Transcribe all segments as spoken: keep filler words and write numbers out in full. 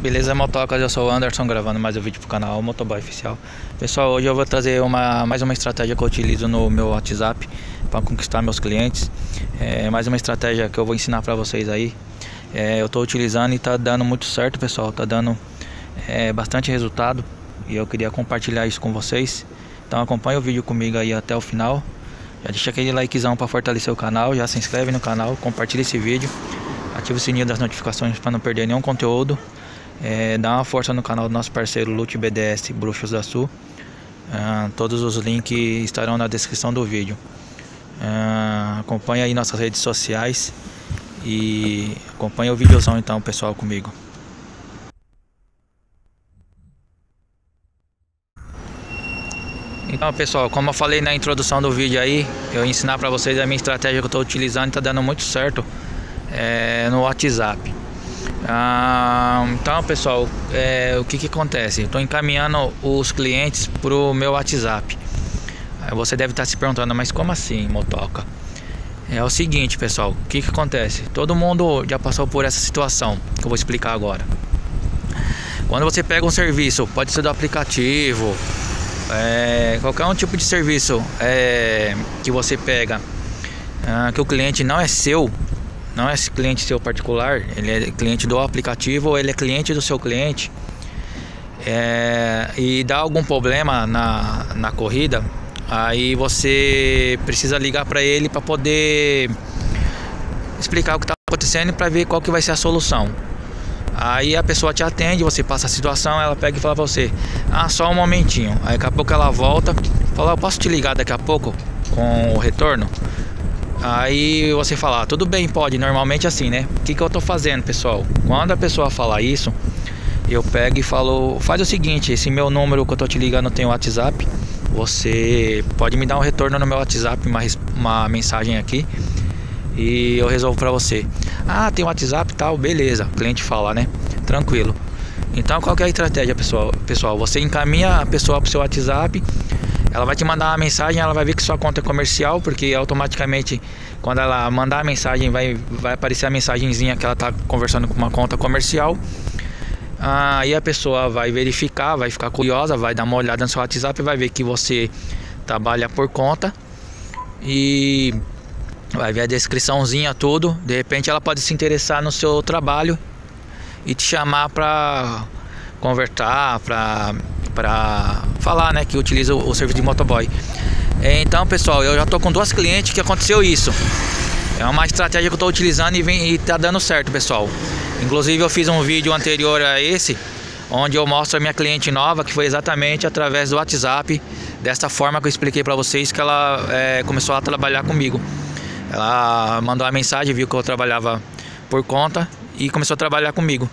Beleza, motocas? Eu sou o Anderson, gravando mais um vídeo pro canal Motoboy Oficial. Pessoal, hoje eu vou trazer uma, mais uma estratégia que eu utilizo no meu WhatsApp para conquistar meus clientes. É mais uma estratégia que eu vou ensinar para vocês aí. É, eu estou utilizando e tá dando muito certo, pessoal. Tá dando é, bastante resultado e eu queria compartilhar isso com vocês. Então acompanha o vídeo comigo aí até o final. Já deixa aquele likezão para fortalecer o canal, já se inscreve no canal, compartilha esse vídeo, ativa o sininho das notificações para não perder nenhum conteúdo. É, dá uma força no canal do nosso parceiro Lute B D S Bruxos da Sul. Ah, todos os links estarão na descrição do vídeo. Ah, acompanha aí nossas redes sociais e acompanha o videozão então, pessoal, comigo. Então, pessoal, como eu falei na introdução do vídeo aí, eu vou ensinar para vocês a minha estratégia que eu estou utilizando e está dando muito certo é, no WhatsApp. Ah, então, pessoal, é, o que que acontece? Estou encaminhando os clientes para o meu WhatsApp. Aí você deve estar se perguntando, mas como assim, motoca? É o seguinte, pessoal, o que que acontece? Todo mundo já passou por essa situação que eu vou explicar agora. Quando você pega um serviço, pode ser do aplicativo, é, qualquer um tipo de serviço é, que você pega, é, que o cliente não é seu, não é cliente seu particular, ele é cliente do aplicativo ou ele é cliente do seu cliente, é, e dá algum problema na, na corrida, aí você precisa ligar para ele para poder explicar o que está acontecendo para ver qual que vai ser a solução. Aí a pessoa te atende, você passa a situação, ela pega e fala pra você: ah, só um momentinho. Aí daqui a pouco ela volta, fala: eu posso te ligar daqui a pouco com o retorno? Aí você fala: ah, tudo bem, pode. Normalmente assim, né? O que que eu tô fazendo, pessoal? Quando a pessoa fala isso, eu pego e falo: faz o seguinte, esse meu número que eu tô te ligando tem o WhatsApp, você pode me dar um retorno no meu WhatsApp, uma, uma mensagem aqui, e eu resolvo pra você. Ah, tem WhatsApp e tal, beleza. O cliente fala, né? Tranquilo. Então qual que é a estratégia, pessoal? Pessoal, você encaminha a pessoa pro seu WhatsApp, ela vai te mandar uma mensagem, ela vai ver que sua conta é comercial, porque automaticamente quando ela mandar a mensagem vai, vai aparecer a mensagenzinha que ela tá conversando com uma conta comercial. Aí a pessoa vai verificar, vai ficar curiosa, vai dar uma olhada no seu WhatsApp, vai ver que você trabalha por conta e vai ver a descriçãozinha, tudo. De repente ela pode se interessar no seu trabalho e te chamar para conversar, para para falar, né, que utiliza o, o serviço de motoboy. Então, pessoal, eu já tô com duas clientes que aconteceu isso. É uma estratégia que eu tô utilizando e, vem, e tá dando certo, pessoal. Inclusive eu fiz um vídeo anterior a esse, onde eu mostro a minha cliente nova, que foi exatamente através do WhatsApp, dessa forma que eu expliquei para vocês, que ela é, começou a trabalhar comigo. Ela mandou uma mensagem, viu que eu trabalhava por conta e começou a trabalhar comigo.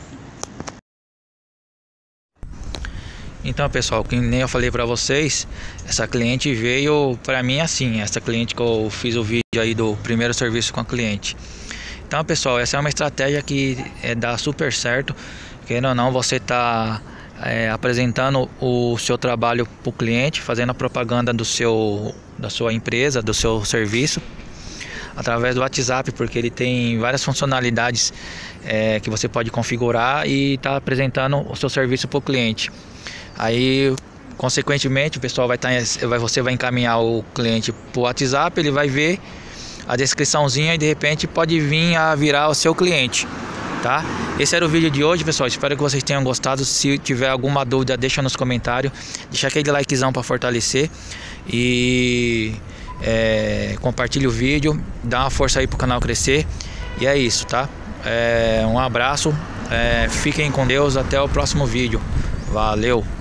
Então, pessoal, que nem eu falei pra vocês, essa cliente veio pra mim assim, essa cliente que eu fiz o vídeo aí do primeiro serviço com a cliente. Então, pessoal, essa é uma estratégia que é, dá super certo. Querendo ou não, você tá é, apresentando o seu trabalho pro cliente, fazendo a propaganda do seu, da sua empresa, do seu serviço, através do WhatsApp, porque ele tem várias funcionalidades é, que você pode configurar e está apresentando o seu serviço para o cliente. Aí, consequentemente, o pessoal vai estar, vai, você vai encaminhar o cliente para o WhatsApp, ele vai ver a descriçãozinha e de repente pode vir a virar o seu cliente, tá? Esse era o vídeo de hoje, pessoal. Espero que vocês tenham gostado. Se tiver alguma dúvida, deixa nos comentários, deixa aquele likezão para fortalecer e É, compartilhe o vídeo, dá uma força aí pro canal crescer. E é isso, tá? É, um abraço, é, fiquem com Deus, até o próximo vídeo. Valeu!